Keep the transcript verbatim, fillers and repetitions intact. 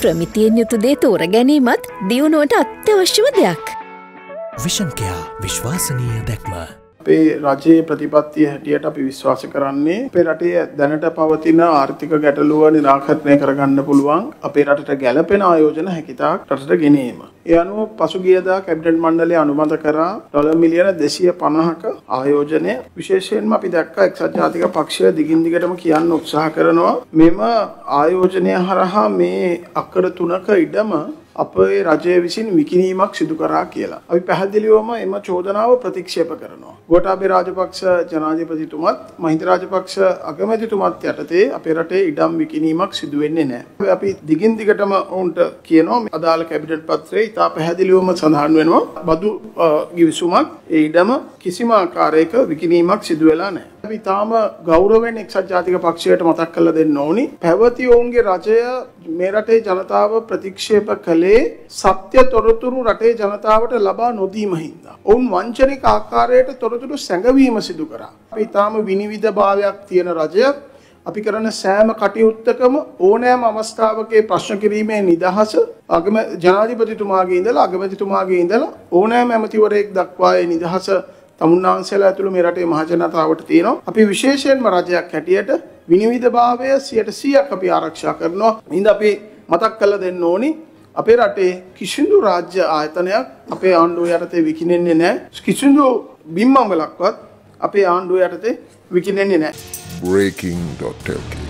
ප්‍රමිතියෙන් යුතු දේ තෝර ගැනීමත් දියුණුවට අත්‍යවශ්‍යම දෙයක්. විෂන් කෙයා විශ්වාසනීය දැක්ම. අපේ රජයේ ප්‍රතිපත්තිය හැටියට අපි විශ්වාස කරන්නේ අපේ රටේ දැනට පවතින ආර්ථික ගැටලුව නිරාකරණය කරගන්න පුළුවන් අපේ රටට ගැළපෙන ආයෝජන හැකිතාක් රටට ගෙනීම. ඒ අනුව පසුගියදා කැබිනට් මණ්ඩලය අනුමත කරා ඩොලර් මිලියන දෙසිය පනහක ආයෝජනය. විශේෂයෙන්ම අපි දැක්කා එක්සත් ජාතික පක්ෂය දිගින් දිගටම කියන්න උත්සාහ කරනවා මෙම ආයෝජනය හරහා මේ අක්කර තුනක ඉඩම අපේ රජය විසින් විකිණීමක් සිදු කරා කියලා. අපි පැහැදිලිවම එම චෝදනාව ප්‍රතික්ෂේප කරනවා. ගෝඨාභය රාජපක්ෂ ජනාධිපතිතුමත් මහින්ද රාජපක්ෂ අගමැතිතුමත් යටතේ අපේ රටේ ඉඩම් විකිණීමක් සිදු වෙන්නේ නැහැ. අපි දිගින් දිගටම උන්ට කියනවා අදාළ කැබිනට් පත්‍රයේ ඉතා පැහැදිලිවම සඳහන් වෙනවා බදු ගිවිසුමක් ඒ ඉඩම කිසිම ආකාරයක විකිණීමක් සිදු වෙලා නැහැ. අපි තාම ගෞරවයෙන් එක්සත් ජාතික පක්ෂයට මතක් කරලා දෙන්න ඕනි. පැවති ඔවුන්ගේ රජය මේ රටේ ජනතාව ප්‍රතික්ෂේප කළේ සත්‍ය තොරතුරු රටේ ජනතාවට ලබා නොදීම හින්දා. ඔවුන් වංචනික ආකාරයට තොරතුරු සැඟවීම සිදු කරා. අපි තාම විනිවිද භාවයක් තියෙන රජයක්. අපි කරන සෑම කටයුත්තකම ඕනෑම අවස්ථාවක ප්‍රශ්න කිරීමේ නිදහස අගම ජනාධිපතිතුමාගේ ඉඳලා අගමැතිතුමාගේ ඉඳලා ඕනෑම ඇමතිවරයෙක් දක්වා ඒ නිදහස තමුන්නාන්සේලා ඇතුළු මේ රටේ මහ ජනතාවට තියෙනවා. අපි විශේෂයෙන්ම රජයක් හැටියට විනිවිදභාවය සියයට සීයක් අපි ආරක්ෂා කරනවා. ඉතින් අපි මතක් කරලා දෙන්න ඕනි අපේ රටේ කිසිදු රාජ්‍ය ආයතනයක් අපේ ආණ්ඩුව යටතේ විකිණෙන්නේ නැහැ. කිසිදු බිම්මංගලක්වත් අපේ ආණ්ඩුව යටතේ විකිණෙන්නේ නැහැ. breaking dot l k